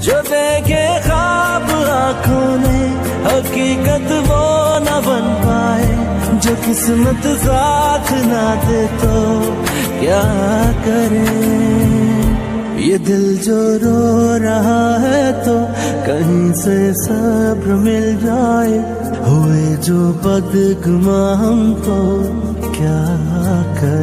जो देखे ख्वाब आंखों ने हकीकत वो न बन पाए, जो किस्मत साथ ना दे तो क्या करे। ये दिल जो रो रहा है तो कहीं से सब्र मिल जाए, हुए जो बदगुमा हम तो क्या करे।